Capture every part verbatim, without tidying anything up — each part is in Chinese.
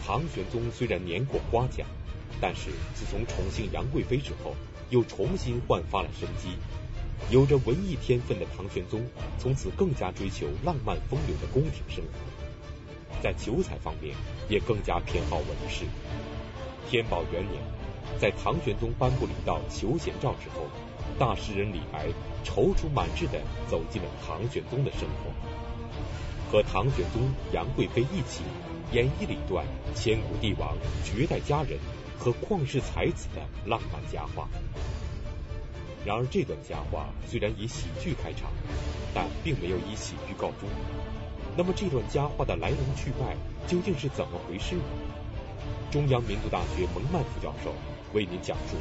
唐玄宗虽然年过花甲，但是自从宠幸杨贵妃之后，又重新焕发了生机。有着文艺天分的唐玄宗从此更加追求浪漫风流的宫廷生活，在求财方面也更加偏好文士。天宝元年，在唐玄宗颁布了一道求贤诏之后，大诗人李白踌躇满志地走进了唐玄宗的生活，和唐玄宗、杨贵妃一起演绎了一段千古帝王、绝代佳人和旷世才子的浪漫佳话。然而这段佳话虽然以喜剧开场，但并没有以喜剧告终。那么这段佳话的来龙去脉究竟是怎么回事呢？中央民族大学蒙曼副教授为您讲述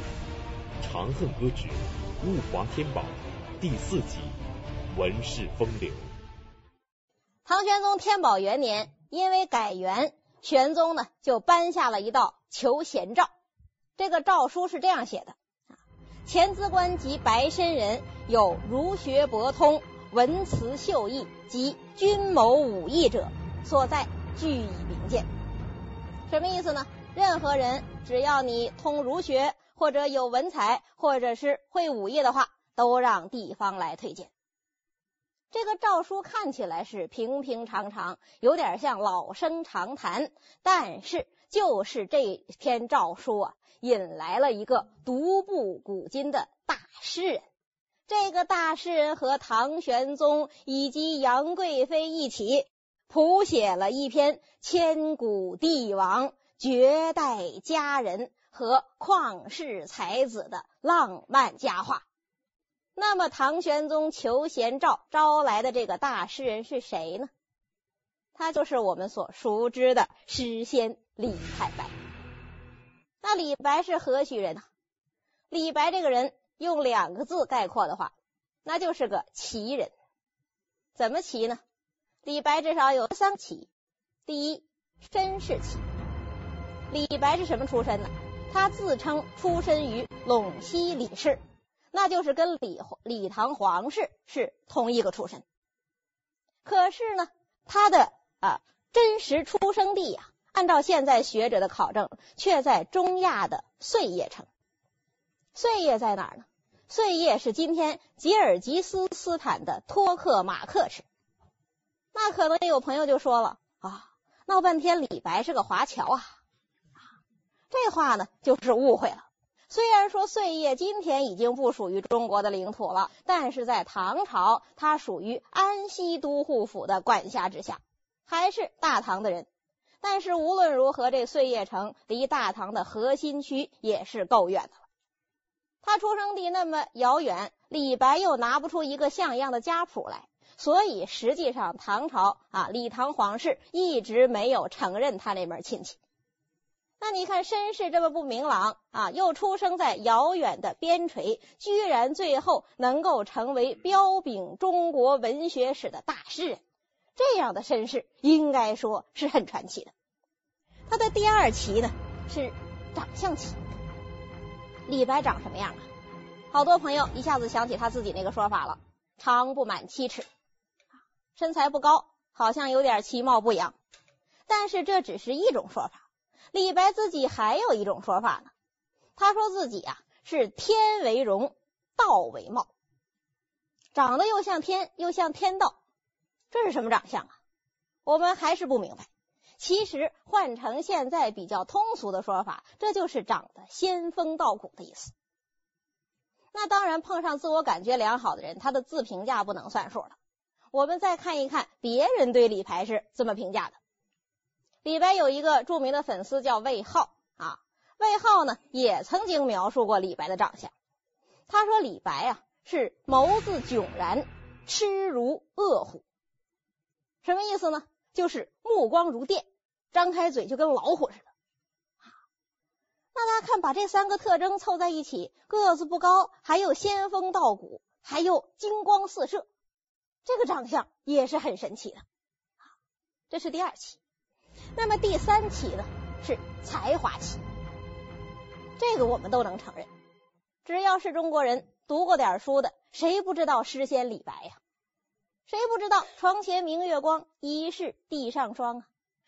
《长恨歌之物华天宝》第四集文士风流。 唐玄宗天宝元年，因为改元，玄宗呢就颁下了一道求贤诏。这个诏书是这样写的：前资官及白身人，有儒学博通、文辞秀逸及军谋武艺者，所在俱以明鉴。什么意思呢？任何人只要你通儒学，或者有文采，或者是会武艺的话，都让地方来推荐。这个诏书看起来是平平常常，有点像老生常谈，但是就是这篇诏书啊，引来了一个独步古今的大诗人。这个大诗人和唐玄宗以及杨贵妃一起谱写了一篇千古帝王、绝代佳人和旷世才子的浪漫佳话。那么唐玄宗求贤诏招来的这个大诗人是谁呢？他就是我们所熟知的诗仙李太白。那李白是何许人呢？李白这个人用两个字概括的话，那就是个奇人。怎么奇呢？李白至少有三奇。第一，身世奇。李白是什么出身呢？他自称出身于陇西李氏，那就是跟李李唐皇室是同一个出身。可是呢，他的啊真实出生地啊，按照现在学者的考证，却在中亚的碎叶城。碎叶在哪儿呢？碎叶是今天吉尔吉斯斯坦的托克马克市。那可能有朋友就说了啊，闹半天李白是个华侨啊，这话呢就是误会了。虽然说碎叶今天已经不属于中国的领土了，但是在唐朝它属于安西都护府的管辖之下，还是大唐的人。但是无论如何，这碎叶城离大唐的核心区也是够远的了。他出生地那么遥远，李白又拿不出一个像样的家谱来，所以实际上唐朝啊，李唐皇室一直没有承认他那门亲戚。那你看身世这么不明朗啊，又出生在遥远的边陲，居然最后能够成为彪炳中国文学史的大诗人，这样的身世应该说是很传奇的。他的第二奇呢是长相奇。李白长什么样啊？好多朋友一下子想起他自己那个说法了，长不满七尺，身材不高，好像有点其貌不扬。但是这只是一种说法，李白自己还有一种说法呢。他说自己啊是天为容，道为貌，长得又像天又像天道，这是什么长相啊？我们还是不明白。其实换成现在比较通俗的说法，这就是长得仙风道骨的意思。那当然碰上自我感觉良好的人，他的自评价不能算数了。我们再看一看别人对李白是怎么评价的。李白有一个著名的粉丝叫魏浩啊，魏浩呢也曾经描述过李白的长相。他说李白啊是眸子迥然，痴如恶虎。什么意思呢？就是目光如电，张开嘴就跟老虎似的。那大家看把这三个特征凑在一起，个子不高，还有仙风道骨，还有金光四射，这个长相也是很神奇的。这是第二奇。那么第三奇呢是才华奇。这个我们都能承认，只要是中国人读过点书的，谁不知道诗仙李白呀？谁不知道床前明月光，疑是地上霜啊？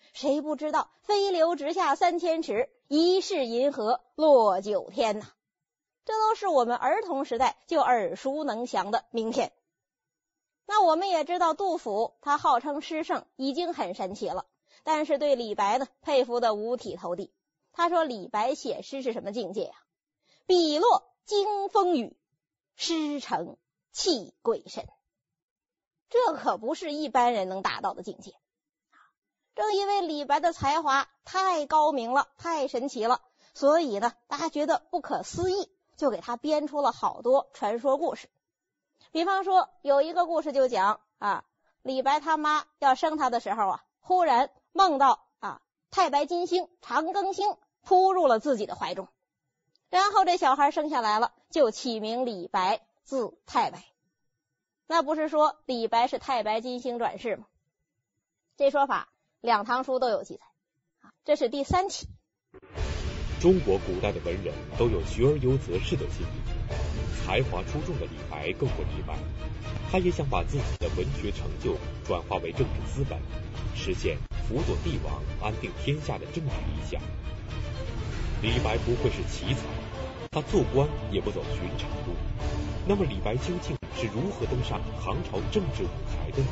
谁不知道飞流直下三千尺，疑是银河落九天呐？这都是我们儿童时代就耳熟能详的名篇。那我们也知道杜甫他号称诗圣，已经很神奇了，但是对李白呢佩服的五体投地。他说李白写诗是什么境界啊？笔落惊风雨，诗成泣鬼神。这可不是一般人能达到的境界。正因为李白的才华太高明了，太神奇了，所以呢大家觉得不可思议，就给他编出了好多传说故事。比方说有一个故事就讲啊，李白他妈要生他的时候啊，忽然梦到啊太白金星、长庚星扑入了自己的怀中，然后这小孩生下来了，就起名李白，字太白。那不是说李白是太白金星转世吗？这说法两唐书都有记载啊，这是第三起。 中国古代的文人都有学而优则仕的心理，才华出众的李白更不例外。他也想把自己的文学成就转化为政治资本，实现辅佐帝王、安定天下的政治理想。李白不愧是奇才，他做官也不走寻常路。那么李白究竟是如何登上唐朝政治舞台的呢？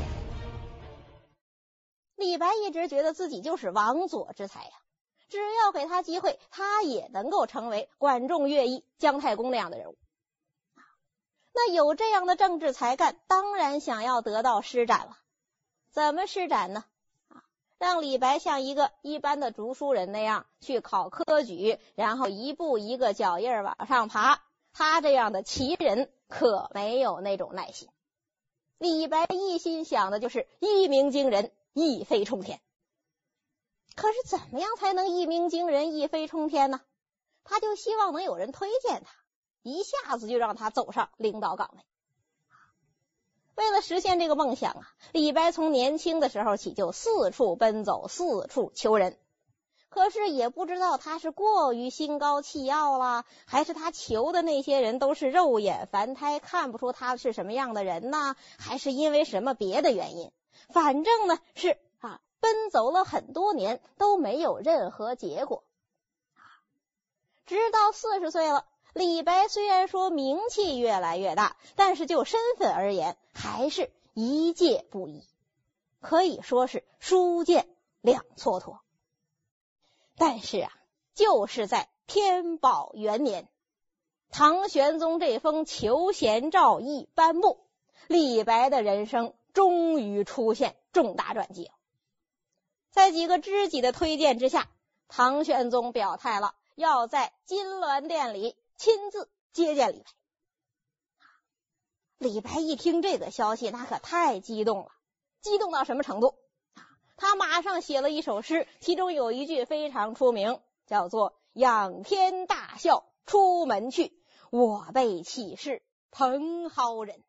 李白一直觉得自己就是王佐之才呀、啊，只要给他机会，他也能够成为管仲、乐毅、姜太公那样的人物。那有这样的政治才干，当然想要得到施展了。怎么施展呢？啊，让李白像一个一般的读书人那样去考科举，然后一步一个脚印往上爬。他这样的奇人可没有那种耐心。李白一心想的就是一鸣惊人，一飞冲天。可是怎么样才能一鸣惊人，一飞冲天呢？他就希望能有人推荐他，一下子就让他走上领导岗位。为了实现这个梦想啊，李白从年轻的时候起就四处奔走，四处求人。可是也不知道他是过于心高气傲啦，还是他求的那些人都是肉眼凡胎，看不出他是什么样的人呢？还是因为什么别的原因？反正呢是啊，奔走了很多年都没有任何结果。直到四十岁了，李白虽然说名气越来越大，但是就身份而言还是一介布衣，可以说是书剑两蹉跎。但是啊，就是在天宝元年，唐玄宗这封求贤诏一颁布，李白的人生终于出现重大转机了。在几个知己的推荐之下，唐玄宗表态了，要在金銮殿里亲自接见李白。李白一听这个消息，那可太激动了，激动到什么程度？他马上写了一首诗，其中有一句非常出名，叫做仰天大笑出门去，我辈岂是蓬蒿人。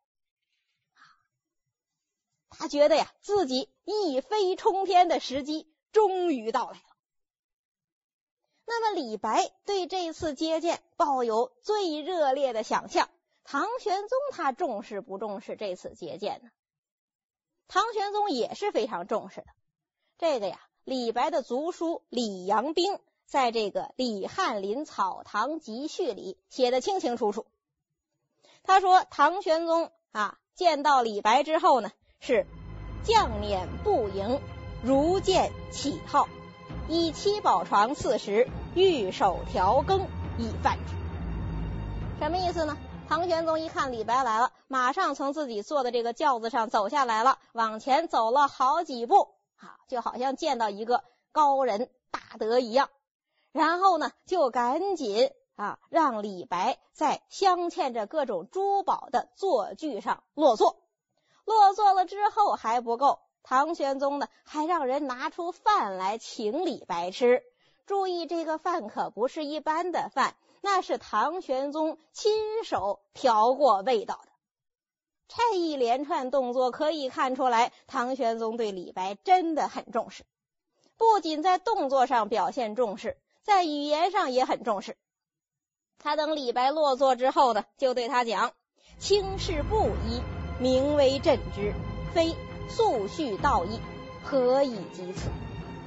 他觉得呀，自己一飞冲天的时机终于到来了。那么李白对这次接见抱有最热烈的想象，唐玄宗他重视不重视这次接见呢？唐玄宗也是非常重视的。这个呀，李白的族叔李阳冰在这个《李翰林草堂集序》里写得清清楚楚。他说唐玄宗啊见到李白之后呢，是将辇步迎，如见启号，以七宝床四十，玉手调羹以饭之。什么意思呢？唐玄宗一看李白来了，马上从自己坐的这个轿子上走下来了，往前走了好几步啊，就好像见到一个高人大德一样，然后呢就赶紧啊让李白在镶嵌着各种珠宝的坐具上落座。落座了之后还不够，唐玄宗呢还让人拿出饭来请李白吃。注意，这个饭可不是一般的饭，那是唐玄宗亲手调过味道的。这一连串动作可以看出来，唐玄宗对李白真的很重视，不仅在动作上表现重视，在语言上也很重视。他等李白落座之后呢，就对他讲：轻视布衣，名为朕之，非素序道义，何以及此？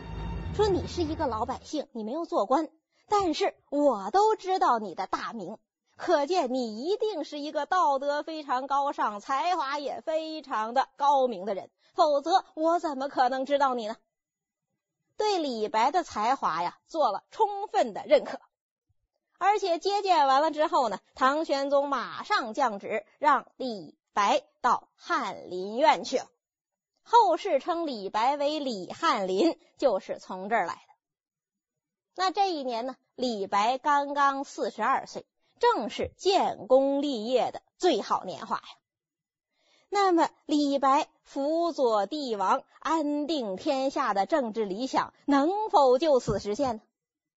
说你是一个老百姓，你没有做官，但是我都知道你的大名，可见你一定是一个道德非常高尚，才华也非常的高明的人，否则我怎么可能知道你呢？对李白的才华呀做了充分的认可。而且接见完了之后呢，唐玄宗马上降旨让李白到翰林院去了，后世称李白为李翰林，就是从这儿来的。那这一年呢，李白刚刚四十二岁，正是建功立业的最好年华呀。那么李白辅佐帝王安定天下的政治理想能否就此实现呢？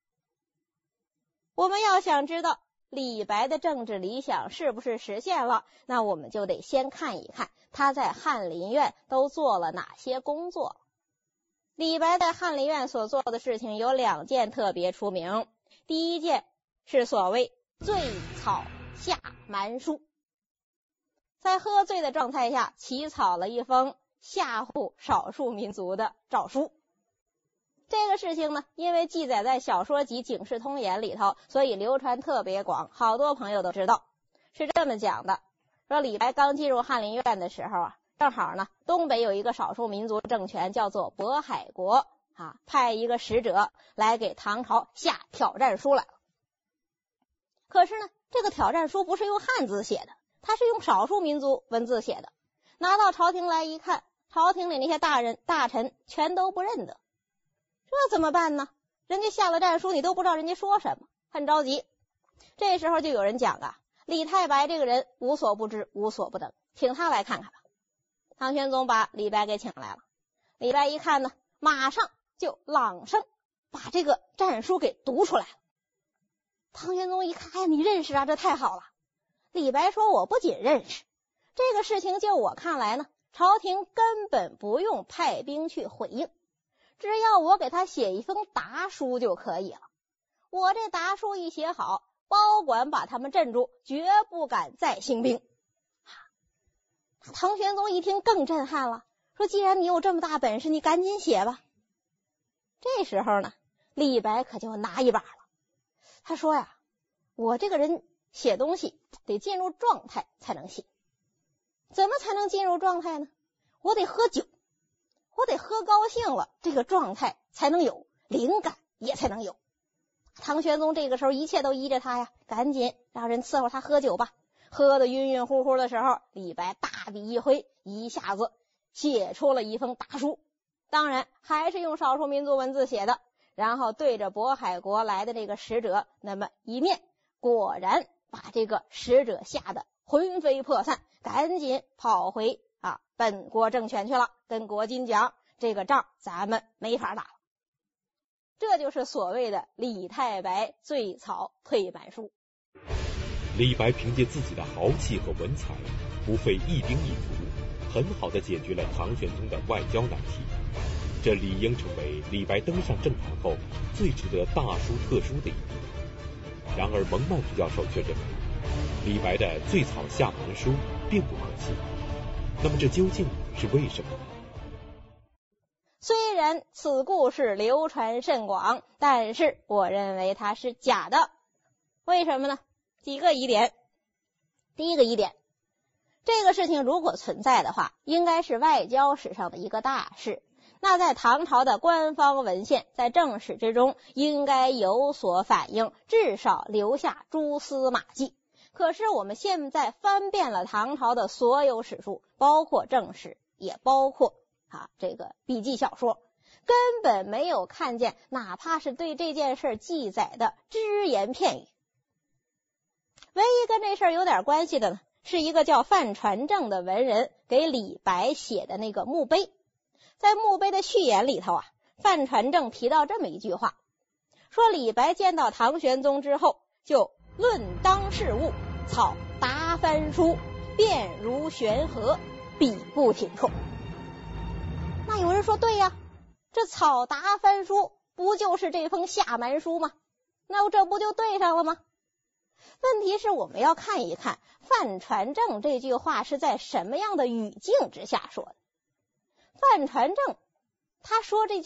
我们要想知道李白的政治理想是不是实现了，那我们就得先看一看他在翰林院都做了哪些工作。李白在翰林院所做的事情有两件特别出名，第一件是所谓醉草下蛮书，在喝醉的状态下起草了一封吓唬少数民族的诏书。这个事情呢，因为记载在小说集《警世通言》里头，所以流传特别广，好多朋友都知道。是这么讲的，说李白刚进入翰林院的时候啊，正好呢东北有一个少数民族政权叫做渤海国啊，派一个使者来给唐朝下挑战书来了。可是呢，这个挑战书不是用汉字写的，它是用少数民族文字写的。拿到朝廷来一看，朝廷里那些大人大臣全都不认得。这怎么办呢？人家下了战书，你都不知道人家说什么，很着急。这时候就有人讲啊，李太白这个人无所不知，无所不能，请他来看看吧。唐玄宗把李白给请来了。李白一看呢，马上就朗声把这个战书给读出来了。唐玄宗一看，哎，你认识啊，这太好了。李白说，我不仅认识，这个事情就我看来呢，朝廷根本不用派兵去回应，只要我给他写一封答书就可以了。我这答书一写好，保管把他们镇住，绝不敢再兴兵。唐玄宗一听更震撼了，说既然你有这么大本事，你赶紧写吧。这时候呢，李白可就拿一把了。他说呀，我这个人写东西得进入状态才能写。怎么才能进入状态呢？我得喝酒，我得喝高兴了，这个状态才能有，灵感也才能有。唐玄宗这个时候一切都依着他呀，赶紧让人伺候他喝酒吧。喝得晕晕乎乎的时候，李白大笔一挥，一下子写出了一封答书，当然还是用少数民族文字写的，然后对着渤海国来的这个使者那么一面，果然把这个使者吓得魂飞魄散，赶紧跑回啊本国政权去了，跟国君讲，这个仗咱们没法打了。这就是所谓的李太白醉草退满书。 李白凭借自己的豪气和文采，不费一兵一卒，很好的解决了唐玄宗的外交难题。这理应成为李白登上政坛后最值得大书特书的一笔。然而蒙曼夫教授却认为，李白的醉草下蛮书并不可信。那么这究竟是为什么呢？ 虽然此故事流传甚广，但是我认为它是假的。为什么呢？几个疑点。第一个疑点，这个事情如果存在的话，应该是外交史上的一个大事，那在唐朝的官方文献，在正史之中应该有所反映，至少留下蛛丝马迹。可是我们现在翻遍了唐朝的所有史书，包括正史，也包括啊这个笔记小说，根本没有看见哪怕是对这件事记载的只言片语。唯一跟这事儿有点关系的呢，是一个叫范传正的文人给李白写的那个墓碑。在墓碑的序言里头啊，范传正提到这么一句话，说李白见到唐玄宗之后，就论当事务，草答翻书，辩如悬河，笔不停辍。那有人说，对呀，这草答翻书不就是这封下蛮书吗？那这不就对上了吗？问题是我们要看一看范传正这句话是在什么样的语境之下说的。范传正他说这句话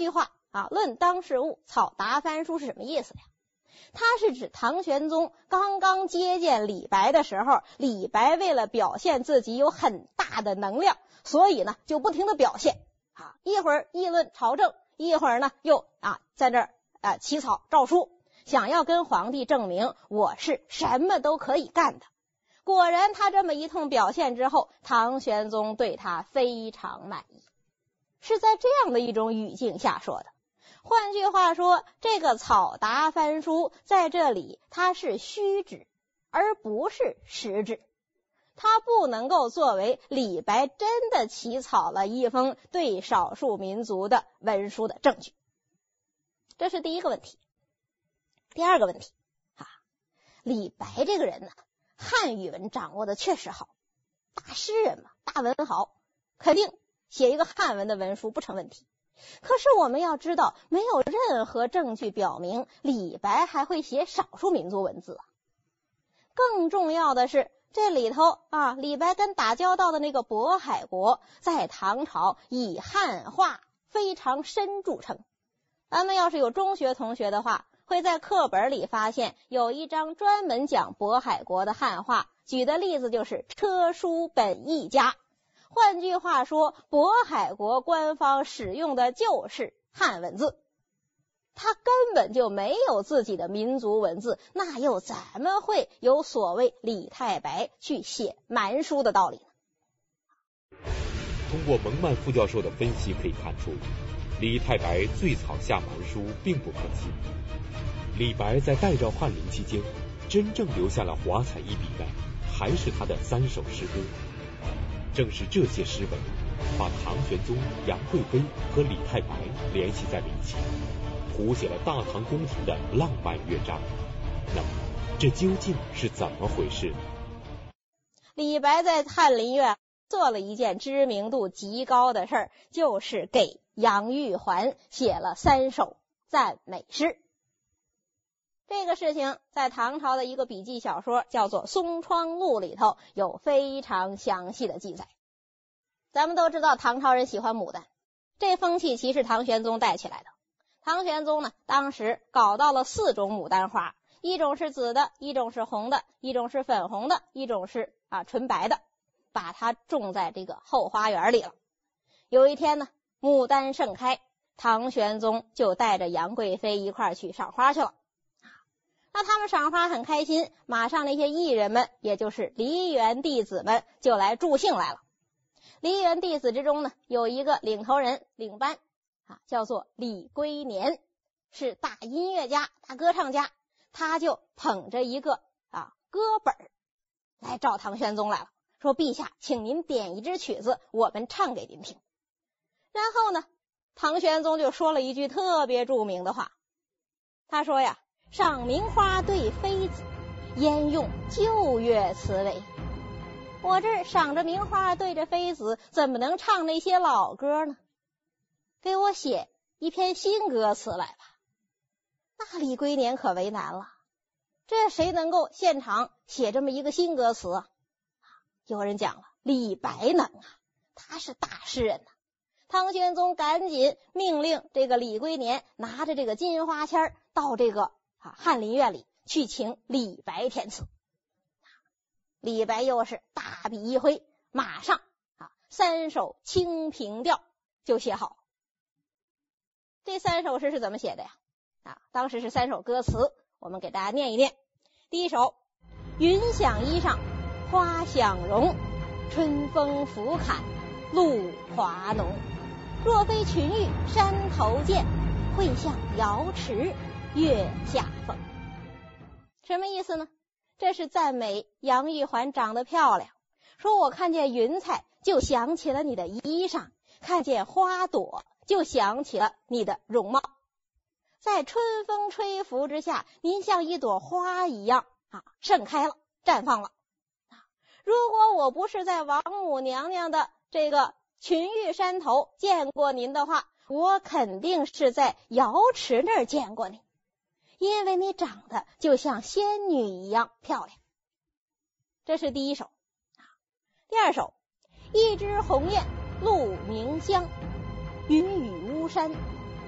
啊，论当世物，草达翻书是什么意思呀？它是指唐玄宗刚刚接见李白的时候，李白为了表现自己有很大的能量，所以呢就不停的表现啊，一会儿议论朝政，一会儿呢又啊在这儿啊起草诏书，想要跟皇帝证明我是什么都可以干的。果然他这么一通表现之后，唐玄宗对他非常满意，是在这样的一种语境下说的。换句话说，这个草达翻书在这里它是虚指，而不是实指，它不能够作为李白真的起草了一封对少数民族的文书的证据。这是第一个问题。第二个问题啊，李白这个人呢，汉语文掌握的确实好，大诗人嘛，大文豪，肯定写一个汉文的文书不成问题。可是我们要知道，没有任何证据表明李白还会写少数民族文字啊。更重要的是，这里头啊，李白跟打交道的那个渤海国，在唐朝以汉化非常深著称。咱们要是有中学同学的话，会在课本里发现有一章专门讲渤海国的汉化，举的例子就是车书本义家。换句话说，渤海国官方使用的就是汉文字，他根本就没有自己的民族文字，那又怎么会有所谓李太白去写蛮书的道理呢？ 通过蒙曼副教授的分析可以看出，李太白醉草下蛮书并不可信。李白在代赵翰林期间，真正留下了华彩一笔的，还是他的三首诗歌。正是这些诗文，把唐玄宗、杨贵妃和李太白联系在了一起，谱写了大唐宫廷的浪漫乐章。那么，这究竟是怎么回事呢？ 李白在翰林院做了一件知名度极高的事儿，就是给杨玉环写了三首赞美诗。这个事情在唐朝的一个笔记小说叫做《松窗录》里头有非常详细的记载。咱们都知道唐朝人喜欢牡丹，这风气其实唐玄宗带起来的。唐玄宗呢，当时搞到了四种牡丹花，一种是紫的，一种是红的，一种是粉红的，一种是啊纯白的，把它种在这个后花园里了。有一天呢，牡丹盛开，唐玄宗就带着杨贵妃一块去赏花去了。那他们赏花很开心，马上那些艺人们，也就是梨园弟子们就来助兴来了。梨园弟子之中呢，有一个领头人领班啊，叫做李龟年，是大音乐家、大歌唱家，他就捧着一个啊歌本来找唐玄宗来了，说陛下，请您点一支曲子，我们唱给您听。然后呢，唐玄宗就说了一句特别著名的话，他说呀，赏名花对妃子，焉用旧乐词为？我这赏着名花对着妃子，怎么能唱那些老歌呢？给我写一篇新歌词来吧。那李龟年可为难了，这谁能够现场写这么一个新歌词啊？有人讲了，李白能啊，他是大诗人啊。唐玄宗赶紧命令这个李龟年拿着这个金花签到这个啊翰林院里去请李白填词。李白又是大笔一挥，马上啊三首清平调就写好。这三首诗是怎么写的呀？啊，当时是三首歌词，我们给大家念一念。第一首，云想衣裳花想容，春风拂槛露华浓。若非群玉山头见，会向瑶池月下逢。什么意思呢？这是赞美杨玉环长得漂亮，说我看见云彩就想起了你的衣裳，看见花朵就想起了你的容貌。在春风吹拂之下，您像一朵花一样啊盛开了，绽放了。如果我不是在王母娘娘的这个群玉山头见过您的话，我肯定是在瑶池那儿见过你，因为你长得就像仙女一样漂亮。这是第一首。第二首，一枝红艳露凝香，云雨巫山望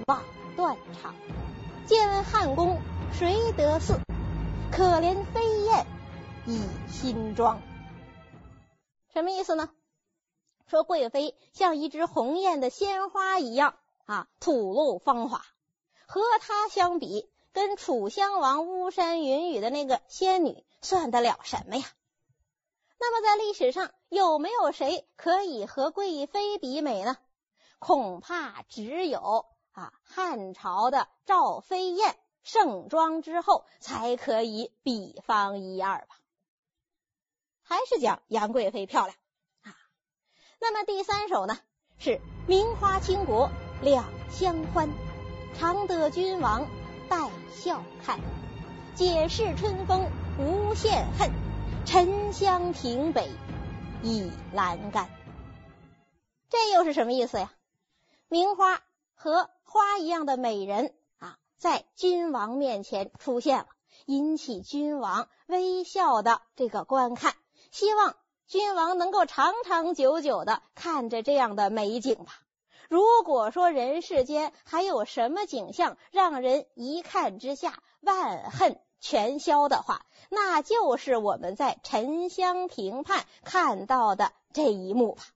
断肠。借问汉宫谁得似？可怜飞燕倚新妆。什么意思呢？说贵妃像一只红艳的鲜花一样啊，吐露芳华。和她相比，跟楚襄王巫山云雨的那个仙女算得了什么呀？那么在历史上有没有谁可以和贵妃比美呢？恐怕只有啊汉朝的赵飞燕盛装之后才可以比方一二吧。还是讲杨贵妃漂亮啊。那么第三首呢，是名花倾国两相欢，常得君王带笑看，解释春风无限恨，沉香亭北倚阑干。这又是什么意思呀？名花和花一样的美人啊，在君王面前出现了，引起君王微笑的这个观看，希望君王能够长长久久的看着这样的美景吧。如果说人世间还有什么景象让人一看之下万恨全消的话，那就是我们在沉香亭畔看到的这一幕吧。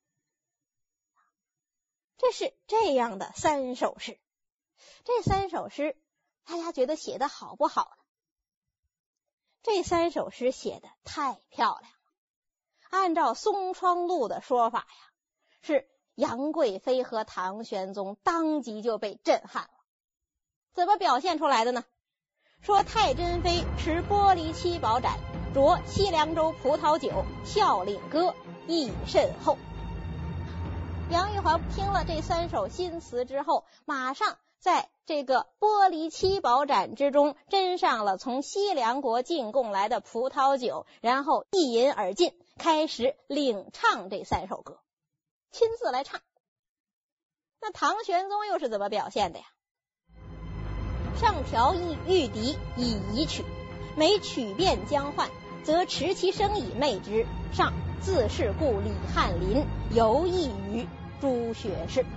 这是这样的三首诗，这三首诗大家觉得写得好不好呢？这三首诗写得太漂亮了。按照松窗录的说法呀，是杨贵妃和唐玄宗当即就被震撼了。怎么表现出来的呢？说太真妃持玻璃七宝盏，酌西凉州葡萄酒，笑领歌意甚厚。杨玉环听了这三首新词之后，马上在这个玻璃七宝盏之中斟上了从西凉国进贡来的葡萄酒，然后一饮而尽，开始领唱这三首歌，亲自来唱。那唐玄宗又是怎么表现的呀？上调御笛以仪曲，每曲变将换，则持其声以媚之。上自是故李翰林，尤异于诸学士。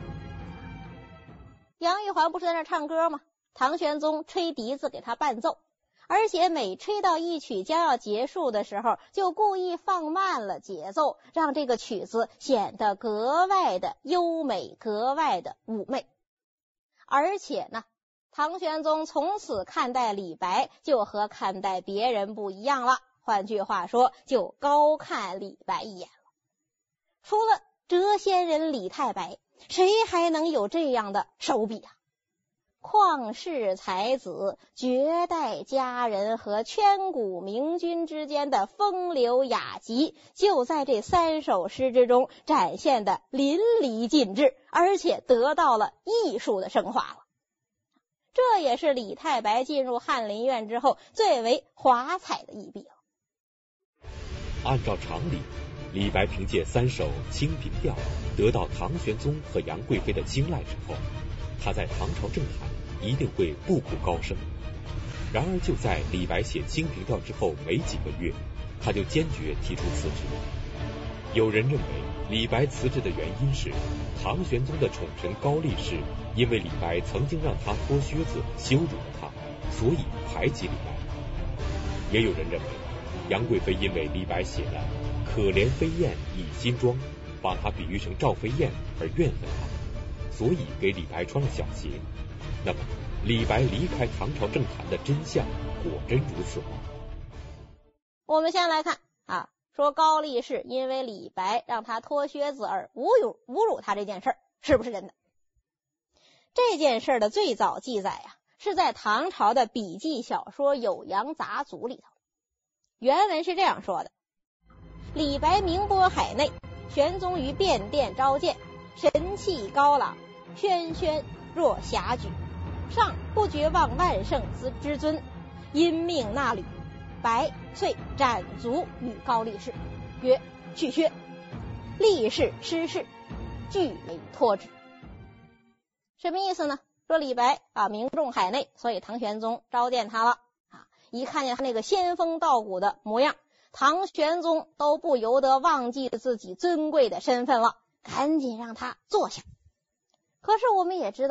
杨玉环不是在那唱歌吗？唐玄宗吹笛子给他伴奏，而且每吹到一曲将要结束的时候，就故意放慢了节奏，让这个曲子显得格外的优美，格外的妩媚。而且呢，唐玄宗从此看待李白就和看待别人不一样了，换句话说，就高看李白一眼了。除了谪仙人李太白，谁还能有这样的手笔啊？旷世才子、绝代佳人和千古明君之间的风流雅集，就在这三首诗之中展现的淋漓尽致，而且得到了艺术的升华了。这也是李太白进入翰林院之后最为华彩的一笔了。 按照常理，李白凭借三首清平调得到唐玄宗和杨贵妃的青睐之后，他在唐朝政坛一定会步步高升。然而就在李白写清平调之后没几个月，他就坚决提出辞职。有人认为李白辞职的原因是唐玄宗的宠臣高力士因为李白曾经让他脱靴子羞辱了他，所以排挤李白。也有人认为杨贵妃因为李白写了可怜飞燕倚新妆，把他比喻成赵飞燕而怨恨他，所以给李白穿了小鞋。那么李白离开唐朝政坛的真相果真如此吗？ 我们先来看啊，说高力士因为李白让他脱靴子而侮辱侮辱他这件事儿是不是真的？这件事的最早记载啊，是在唐朝的笔记小说《酉阳杂族》里头。原文是这样说的：李白名播海内，玄宗于便殿召见，神气高朗，轩轩若霞举。上不觉忘万圣之尊，因命纳履。白遂斩足与高力士，曰：去靴。力士失势，俱为脱之。什么意思呢？说李白啊名重海内，所以唐玄宗召见他了啊。一看见他那个仙风道骨的模样，唐玄宗都不由得忘记自己尊贵的身份了，赶紧让他坐下。可是我们也知道，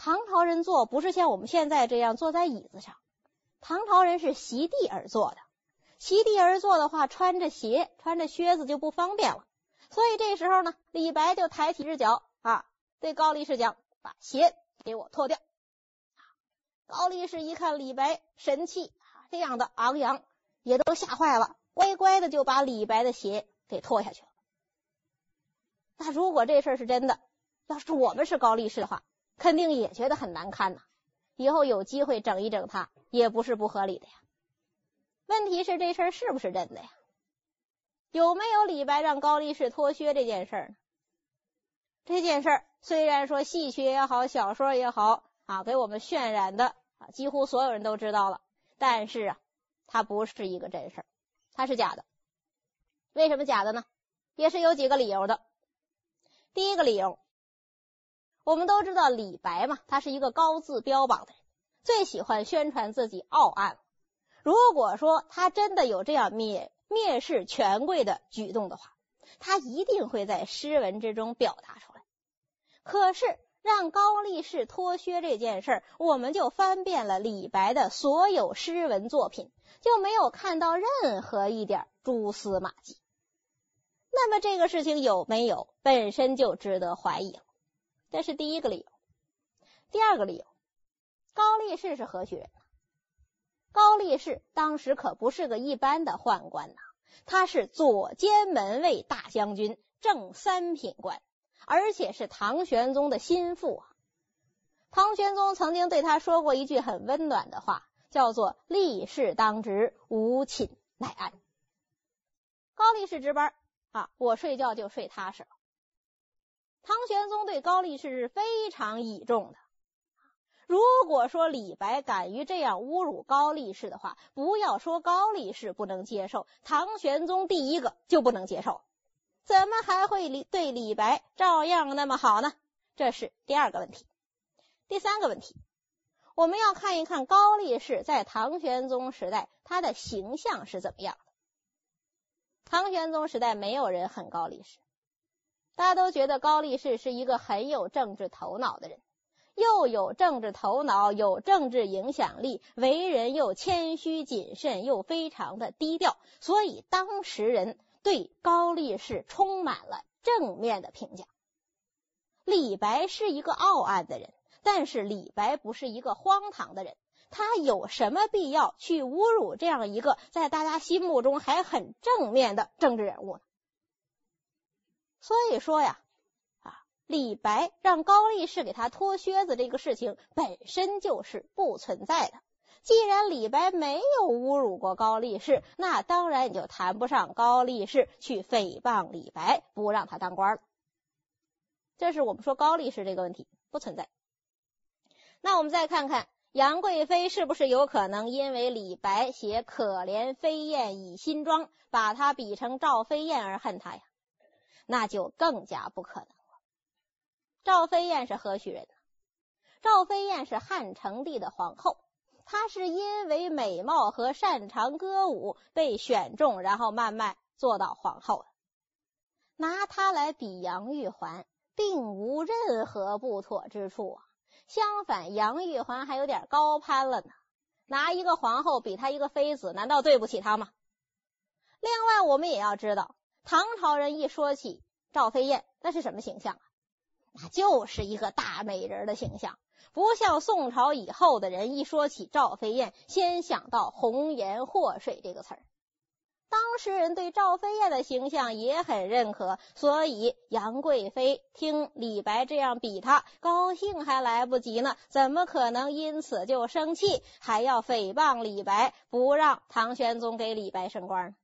唐朝人坐不是像我们现在这样坐在椅子上，唐朝人是席地而坐的。席地而坐的话，穿着鞋穿着靴子就不方便了，所以这时候呢，李白就抬起只脚啊，对高力士讲，把鞋给我脱掉。高力士一看李白神气这样的昂扬，也都吓坏了，乖乖的就把李白的鞋给脱下去了。那如果这事儿是真的，要是我们是高力士的话，肯定也觉得很难堪呐，以后有机会整一整他也不是不合理的呀。问题是这事儿是不是真的呀？有没有李白让高力士脱靴这件事儿呢？这件事儿虽然说戏曲也好，小说也好啊，给我们渲染的啊，几乎所有人都知道了，但是啊，它不是一个真事儿，它是假的。为什么假的呢？也是有几个理由的。第一个理由，我们都知道李白嘛，他是一个高自标榜的人，最喜欢宣传自己傲岸。如果说他真的有这样蔑蔑视权贵的举动的话，他一定会在诗文之中表达出来。可是让高力士脱靴这件事儿，我们就翻遍了李白的所有诗文作品，就没有看到任何一点蛛丝马迹。那么这个事情有没有，本身就值得怀疑了。这是第一个理由。第二个理由，高力士是何许人呢？高力士当时可不是个一般的宦官呐，他是左监门卫大将军，正三品官，而且是唐玄宗的心腹啊。唐玄宗曾经对他说过一句很温暖的话，叫做力士当值，无寝乃安。高力士值班啊，我睡觉就睡踏实了。唐玄宗对高力士是非常倚重的。如果说李白敢于这样侮辱高力士的话，不要说高力士不能接受，唐玄宗第一个就不能接受，怎么还会对李白照样那么好呢？这是第二个问题。第三个问题，我们要看一看高力士在唐玄宗时代他的形象是怎么样的。唐玄宗时代没有人恨高力士，大家都觉得高力士是一个很有政治头脑的人，又有政治头脑，有政治影响力，为人又谦虚谨慎，又非常的低调，所以当时人对高力士充满了正面的评价。李白是一个傲岸的人，但是李白不是一个荒唐的人，他有什么必要去侮辱这样一个在大家心目中还很正面的政治人物呢？所以说呀，李白让高力士给他脱靴子这个事情本身就是不存在的。既然李白没有侮辱过高力士，那当然也就谈不上高力士去诽谤李白，不让他当官了。这是我们说高力士这个问题不存在。那我们再看看杨贵妃是不是有可能因为李白写可怜飞燕倚新妆，把他比成赵飞燕而恨他呀？那就更加不可能。赵飞燕是何许人呢？赵飞燕是汉成帝的皇后，她是因为美貌和擅长歌舞被选中，然后慢慢做到皇后的。拿她来比杨玉环，并无任何不妥之处啊。相反，杨玉环还有点高攀了呢。拿一个皇后比她一个妃子，难道对不起她吗？另外，我们也要知道，唐朝人一说起赵飞燕，那是什么形象啊？那就是一个大美人的形象，不像宋朝以后的人一说起赵飞燕，先想到红颜祸水这个词儿。当时人对赵飞燕的形象也很认可，所以杨贵妃听李白这样比她，高兴还来不及呢，怎么可能因此就生气，还要诽谤李白，不让唐玄宗给李白升官呢？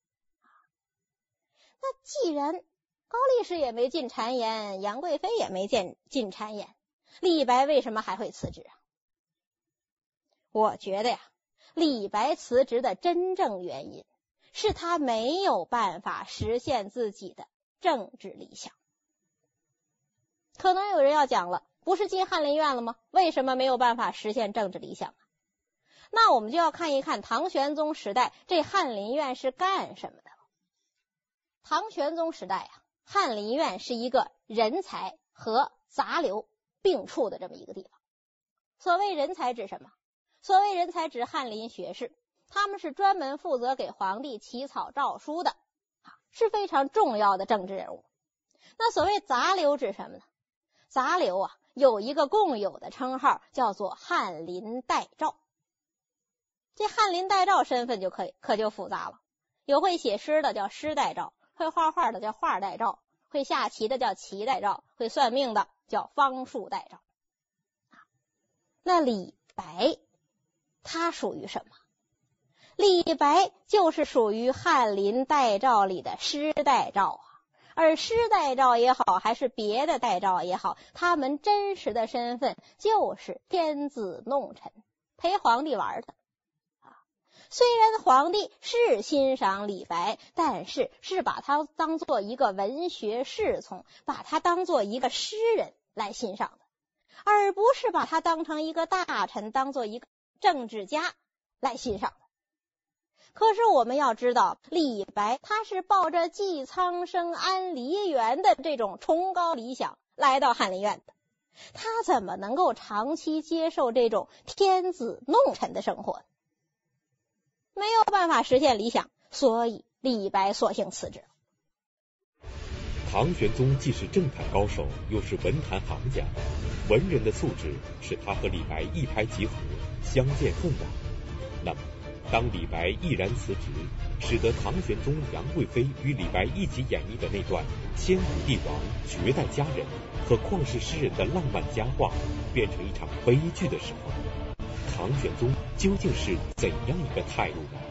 那既然高力士也没进谗言，杨贵妃也没进进谗言，李白为什么还会辞职啊？我觉得呀，李白辞职的真正原因是他没有办法实现自己的政治理想。可能有人要讲了，不是进翰林院了吗？为什么没有办法实现政治理想啊？那我们就要看一看唐玄宗时代这翰林院是干什么的了。唐玄宗时代啊，翰林院是一个人才和杂流并处的这么一个地方。 所谓人才指什么？所谓人才指翰林学士，他们是专门负责给皇帝起草诏书的，是非常重要的政治人物。那所谓杂流指什么呢？杂流啊，有一个共有的称号，叫做翰林待诏。这翰林待诏身份就可以可就复杂了，有会写诗的叫诗待诏，会画画的叫画待诏，会下棋的叫棋待诏，会算命的叫方术待诏。那李白他属于什么？李白就是属于翰林待诏里的诗待诏啊。而诗待诏也好，还是别的待诏也好，他们真实的身份就是天子弄臣，陪皇帝玩的啊。虽然皇帝是欣赏李白，但是是把他当做一个文学侍从，把他当做一个诗人来欣赏的，而不是把他当成一个大臣，当做一个政治家来欣赏的。可是我们要知道，李白他是抱着济苍生安黎元的这种崇高理想来到翰林院的，他怎么能够长期接受这种天子弄臣的生活？没有办法实现理想，所以李白索性辞职。 唐玄宗既是政坛高手，又是文坛行家，文人的素质使他和李白一拍即合，相见恨晚。那么当李白毅然辞职，使得唐玄宗杨贵妃与李白一起演绎的那段千古帝王、绝代佳人和旷世诗人的浪漫佳话变成一场悲剧的时候，唐玄宗究竟是怎样一个态度呢？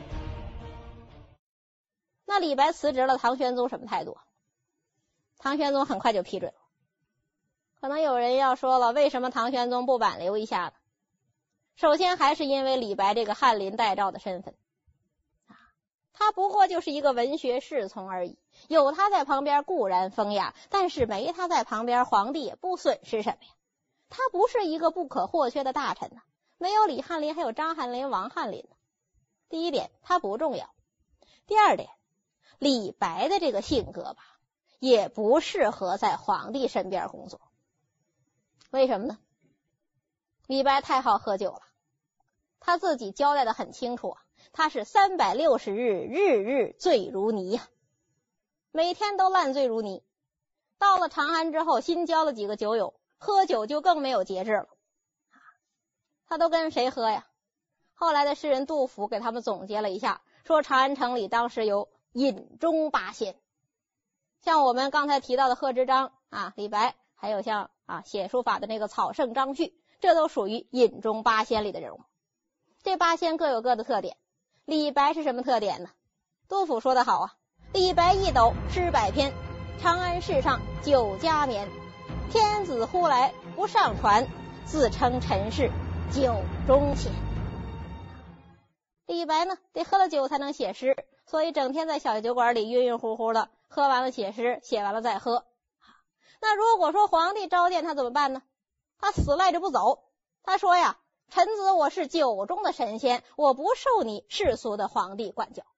那李白辞职了，唐玄宗什么态度？唐玄宗很快就批准了。可能有人要说了，为什么唐玄宗不挽留一下呢？首先还是因为李白这个翰林待诏的身份啊，他不过就是一个文学侍从而已，有他在旁边固然风雅，但是没他在旁边，皇帝也不损失什么呀。他不是一个不可或缺的大臣呢，没有李翰林还有张翰林、王翰林呢。第一点，他不重要。第二点，李白的这个性格吧，也不适合在皇帝身边工作。为什么呢？李白太好喝酒了，他自己交代的很清楚啊，他是三百六十日，日日醉如泥呀、啊，每天都烂醉如泥。到了长安之后，新交了几个酒友，喝酒就更没有节制了。他都跟谁喝呀？后来的诗人杜甫给他们总结了一下，说长安城里当时有饮中八仙，像我们刚才提到的贺知章啊、李白，还有像啊写书法的那个草圣张旭，这都属于饮中八仙里的人物。这八仙各有各的特点，李白是什么特点呢？杜甫说得好啊，李白一斗诗百篇，长安市上酒家眠，天子呼来不上船，自称臣是酒中仙。李白呢，得喝了酒才能写诗，所以整天在小酒馆里晕晕乎乎的，喝完了写诗，写完了再喝。那如果说皇帝召见他怎么办呢？他死赖着不走，他说呀，臣子我是酒中的神仙，我不受你世俗的皇帝管教。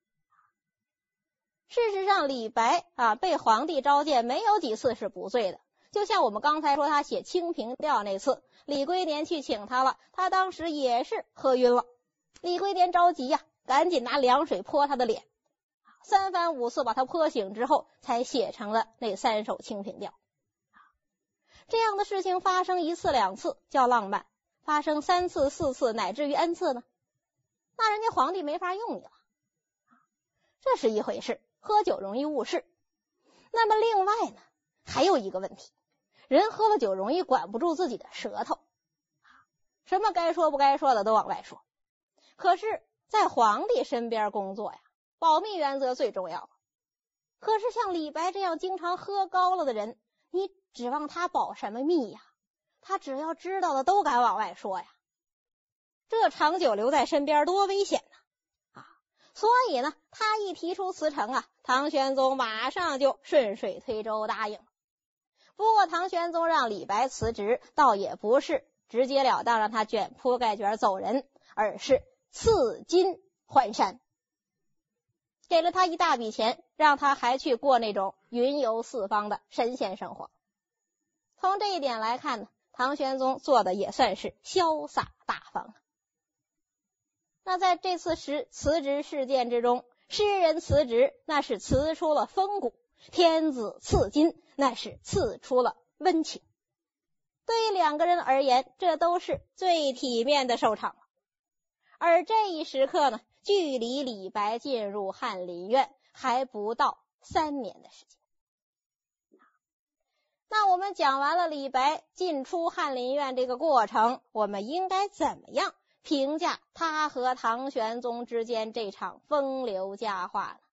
事实上李白啊被皇帝召见没有几次是不醉的，就像我们刚才说他写清平调那次，李龟年去请他了，他当时也是喝晕了。李龟年着急呀、啊，赶紧拿凉水泼他的脸，三番五次把他泼醒之后，才写成了那三首清平调。这样的事情发生一次两次叫浪漫，发生三次四次乃至于 n 次呢，那人家皇帝没法用你了。这是一回事，喝酒容易误事。那么另外呢，还有一个问题，人喝了酒容易管不住自己的舌头，什么该说不该说的都往外说。可是在皇帝身边工作呀，保密原则最重要。可是像李白这样经常喝高了的人，你指望他保什么密呀？他只要知道的都敢往外说呀，这长久留在身边多危险呢！啊，所以呢，他一提出辞呈啊，唐玄宗马上就顺水推舟答应了。不过唐玄宗让李白辞职，倒也不是直截了当让他卷铺盖卷走人，而是赐金还山，给了他一大笔钱，让他还去过那种云游四方的神仙生活。从这一点来看呢， 唐玄宗做的也算是潇洒大方。那在这次辞辞职事件之中，诗人辞职那是辞出了风骨，天子赐金那是赐出了温情。对于两个人而言，这都是最体面的收场了。而这一时刻呢，距离李白进入翰林院还不到三年的时间。那我们讲完了李白进出翰林院这个过程，我们应该怎么样评价他和唐玄宗之间这场风流佳话呢？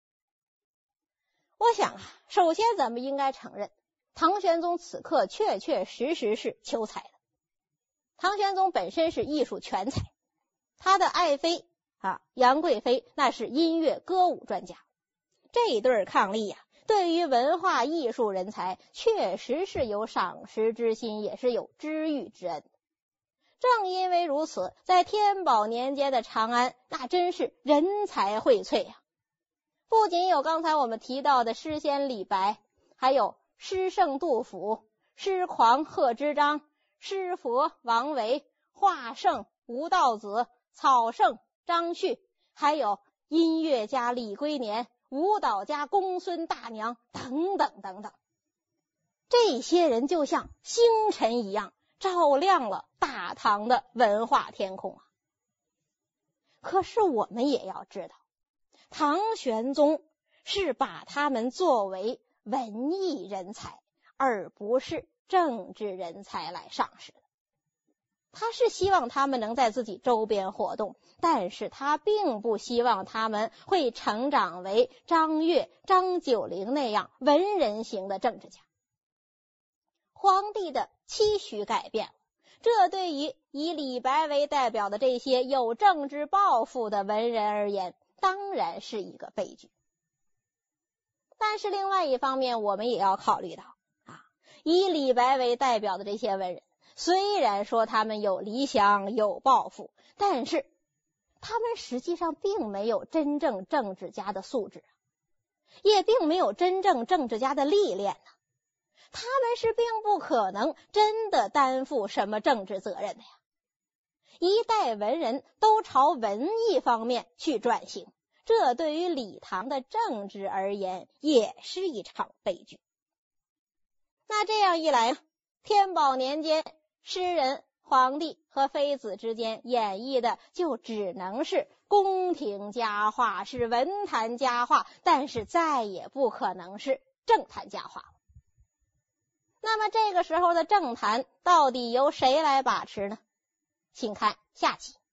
我想啊，首先咱们应该承认，唐玄宗此刻确确实实是求才的。唐玄宗本身是艺术全才，他的爱妃啊杨贵妃那是音乐歌舞专家，这一对伉俪呀、啊，对于文化艺术人才确实是有赏识之心，也是有知遇之恩。正因为如此，在天宝年间的长安，那真是人才荟萃啊！不仅有刚才我们提到的诗仙李白，还有诗圣杜甫、诗狂贺知章、诗佛王维、画圣吴道子、草圣张旭，还有音乐家李龟年、舞蹈家公孙大娘等等等等。这些人就像星辰一样，照亮了大唐的文化天空啊！可是我们也要知道，唐玄宗是把他们作为文艺人才，而不是政治人才来赏识的。他是希望他们能在自己周边活动，但是他并不希望他们会成长为张悦、张九龄那样文人型的政治家。皇帝的期许改变了，这对于以李白为代表的这些有政治抱负的文人而言，当然是一个悲剧。但是另外一方面，我们也要考虑到啊，以李白为代表的这些文人，虽然说他们有理想有抱负，但是他们实际上并没有真正政治家的素质，也并没有真正政治家的历练呢。他们是并不可能真的担负什么政治责任的呀。一代文人都朝文艺方面去转型，这对于李唐的政治而言也是一场悲剧。那这样一来，天宝年间诗人、皇帝和妃子之间演绎的就只能是宫廷佳话，是文坛佳话，但是再也不可能是政坛佳话。那么这个时候的政坛到底由谁来把持呢？请看下期。